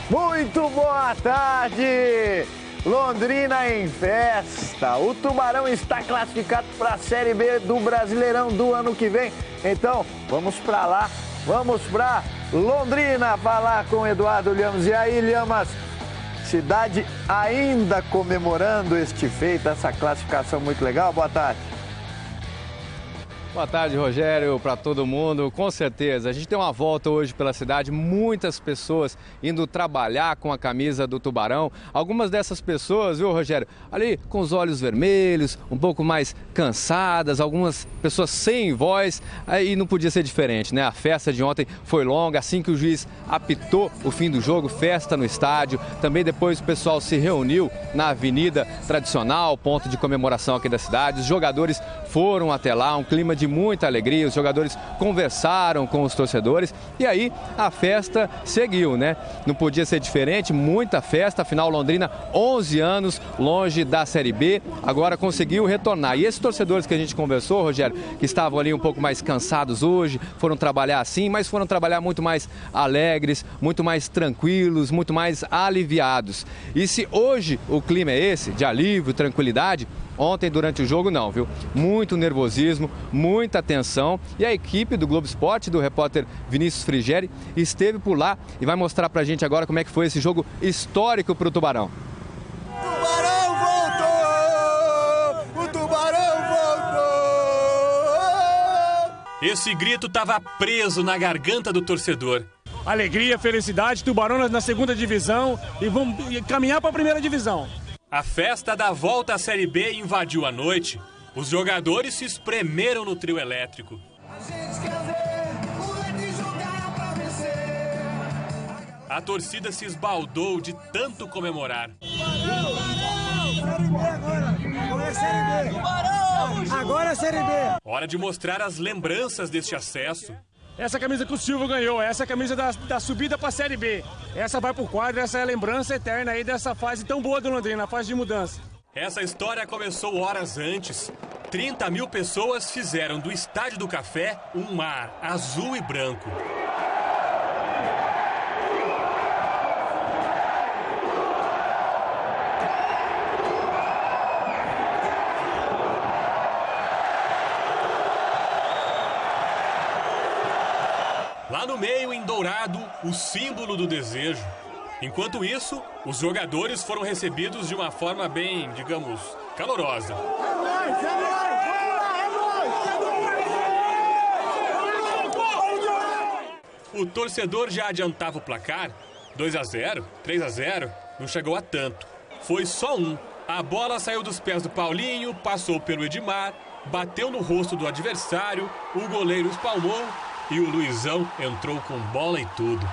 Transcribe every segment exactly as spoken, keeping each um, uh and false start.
Muito boa tarde! Londrina em festa. O Tubarão está classificado para a Série B do Brasileirão do ano que vem. Então, vamos para lá, vamos para Londrina falar com o Eduardo Lhamas. E aí, Lhamas, cidade ainda comemorando este feito, essa classificação muito legal. Boa tarde. Boa tarde, Rogério, para todo mundo. Com certeza, a gente tem uma volta hoje pela cidade, muitas pessoas indo trabalhar com a camisa do Tubarão. Algumas dessas pessoas, viu, Rogério, ali com os olhos vermelhos, um pouco mais cansadas, algumas pessoas sem voz, aí não podia ser diferente, né? A festa de ontem foi longa, assim que o juiz apitou o fim do jogo, festa no estádio. Também depois o pessoal se reuniu na avenida tradicional, ponto de comemoração aqui da cidade. Os jogadores foram até lá, um clima de muita alegria, os jogadores conversaram com os torcedores e aí a festa seguiu, né? Não podia ser diferente, muita festa, afinal Londrina, onze anos longe da Série B, agora conseguiu retornar. E esses torcedores que a gente conversou, Rogério, que estavam ali um pouco mais cansados hoje, foram trabalhar assim, mas foram trabalhar muito mais alegres, muito mais tranquilos, muito mais aliviados. E se hoje o clima é esse, de alívio, tranquilidade, ontem, durante o jogo, não, viu? Muito nervosismo, muita tensão. E a equipe do Globo Esporte, do repórter Vinícius Frigeri, esteve por lá e vai mostrar pra gente agora como é que foi esse jogo histórico pro Tubarão. Tubarão voltou! O Tubarão voltou! Esse grito estava preso na garganta do torcedor. Alegria, felicidade, Tubarão na segunda divisão e vamos caminhar para a primeira divisão. A festa da volta à Série B invadiu a noite. Os jogadores se espremeram no trio elétrico. A torcida se esbaldou de tanto comemorar. Agora é Série B! Hora de mostrar as lembranças deste acesso. Essa camisa que o Silvio ganhou, essa é a camisa da, da subida para a Série B. Essa vai pro quadro, essa é a lembrança eterna aí dessa fase tão boa do Londrina, a fase de mudança. Essa história começou horas antes. trinta mil pessoas fizeram do Estádio do Café um mar azul e branco. Lá no meio, em dourado, o símbolo do desejo. Enquanto isso, os jogadores foram recebidos de uma forma bem, digamos, calorosa. O torcedor já adiantava o placar, dois a zero, três a zero, não chegou a tanto. Foi só um. A bola saiu dos pés do Paulinho, passou pelo Edmar, bateu no rosto do adversário, o goleiro espalmou e o Luizão entrou com bola e tudo.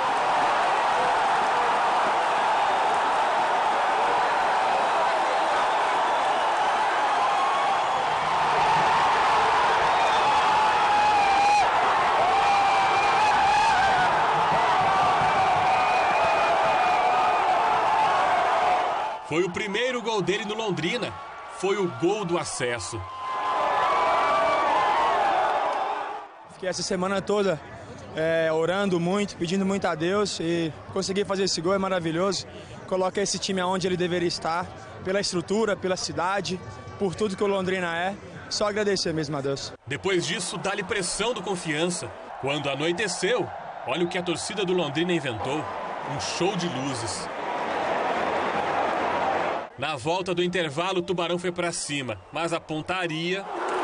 Foi o primeiro gol dele no Londrina. Foi o gol do acesso. Fiquei essa semana toda é, orando muito, pedindo muito a Deus e conseguir fazer esse gol é maravilhoso. Coloca esse time aonde ele deveria estar, pela estrutura, pela cidade, por tudo que o Londrina é. Só agradecer mesmo a Deus. Depois disso, dá-lhe pressão do Confiança. Quando anoiteceu, olha o que a torcida do Londrina inventou. Um show de luzes. Na volta do intervalo, o Tubarão foi para cima, mas a pontaria...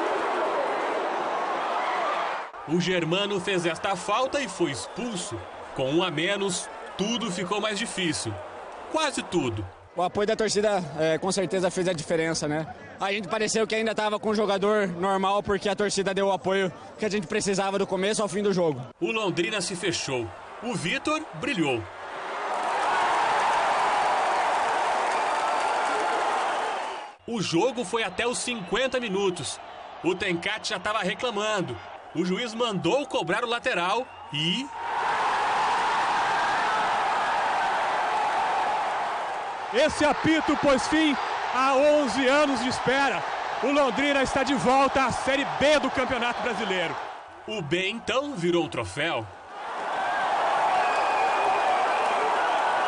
O Germano fez esta falta e foi expulso. Com um a menos, tudo ficou mais difícil. Quase tudo. O apoio da torcida é, com certeza fez a diferença, né? A gente pareceu que ainda estava com um jogador normal porque a torcida deu o apoio que a gente precisava do começo ao fim do jogo. O Londrina se fechou. O Vitor brilhou. O jogo foi até os cinquenta minutos. O Tencate já estava reclamando. O juiz mandou cobrar o lateral e... Esse apito pôs fim a onze anos de espera. O Londrina está de volta à Série B do Campeonato Brasileiro. O B, então, virou o troféu.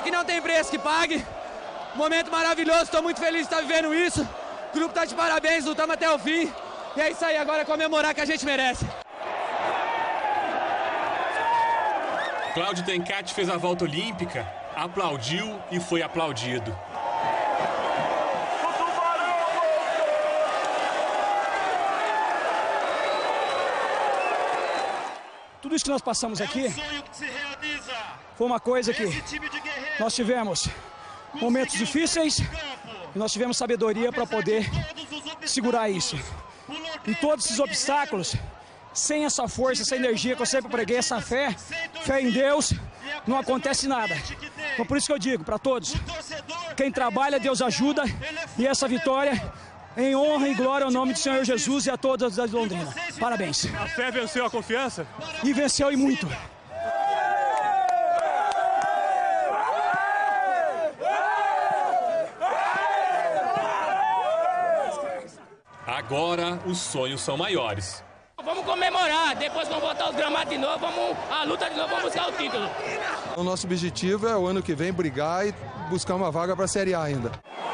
que não tem preço que pague. Momento maravilhoso, estou muito feliz de estar vivendo isso. O grupo está de parabéns, lutamos até o fim. E é isso aí, agora é comemorar que a gente merece. Cláudio Tencati fez a volta olímpica, aplaudiu e foi aplaudido. Tudo isso que nós passamos aqui foi uma coisa que nós tivemos momentos difíceis e nós tivemos sabedoria para poder segurar isso. E todos esses obstáculos, sem essa força, essa energia que eu sempre preguei, essa fé, fé em Deus, não acontece nada. Então por isso que eu digo para todos, quem trabalha, Deus ajuda, e essa vitória em honra e glória ao nome do Senhor Jesus e a todas as Londrina. Parabéns. A fé venceu a confiança? E venceu e muito. Agora os sonhos são maiores. Vamos comemorar, depois vamos voltar os gramados de novo, vamos a luta de novo, vamos buscar o título. O nosso objetivo é o ano que vem brigar e buscar uma vaga para a Série A ainda.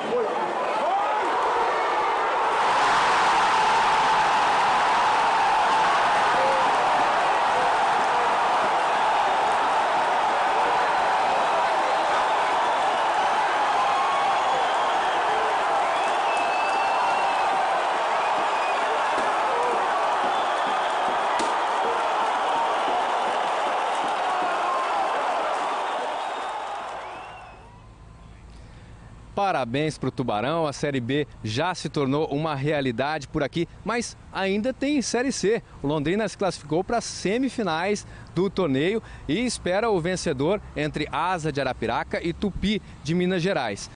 Parabéns para o Tubarão, a Série B já se tornou uma realidade por aqui, mas ainda tem Série C. O Londrina se classificou para as semifinais do torneio e espera o vencedor entre Asa de Arapiraca e Tupi de Minas Gerais.